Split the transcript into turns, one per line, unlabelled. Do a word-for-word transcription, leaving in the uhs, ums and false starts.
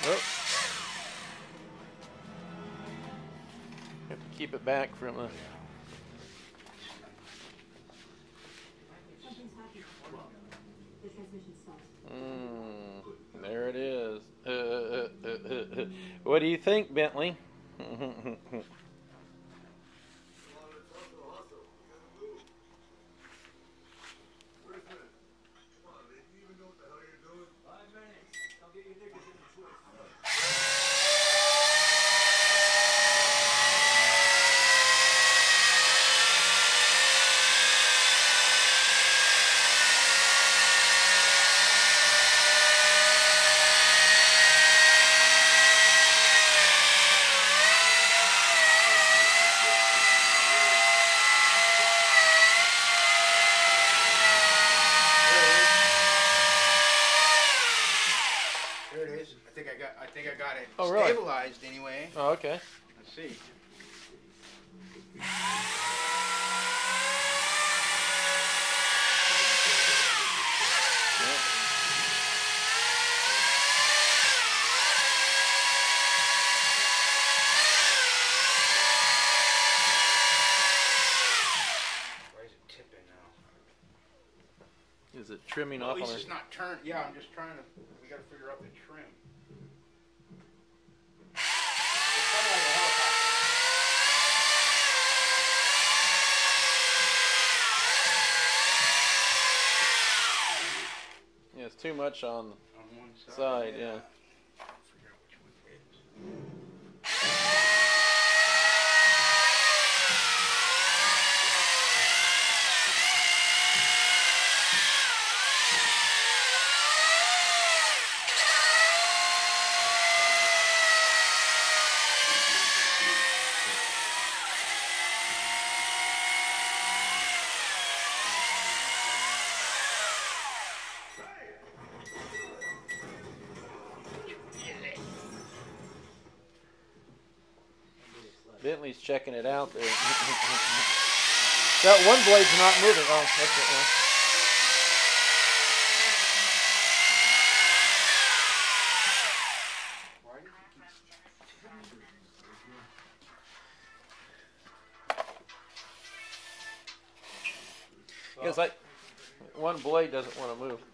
Oh. Have to keep it back from the. Mm, there it is. Uh, uh, uh, uh, what do you think, Bentley?
There it is. I think I got. I think I got it
Oh, really?
stabilized anyway.
Oh, okay.
Let's see. Why is it tipping now?
Is it trimming
Well,
off
at least
on
it's
her?
not turn. Yeah, I'm just trying to. We got to figure out the trim. It's kind of like a helicopter.
Yeah, it's too much on
On one side.
side, yeah.
Figure out which one it is.
Bentley's checking it out there. That one blade's not moving. Oh, that's it. Yeah. Yeah, it's like one blade doesn't want to move.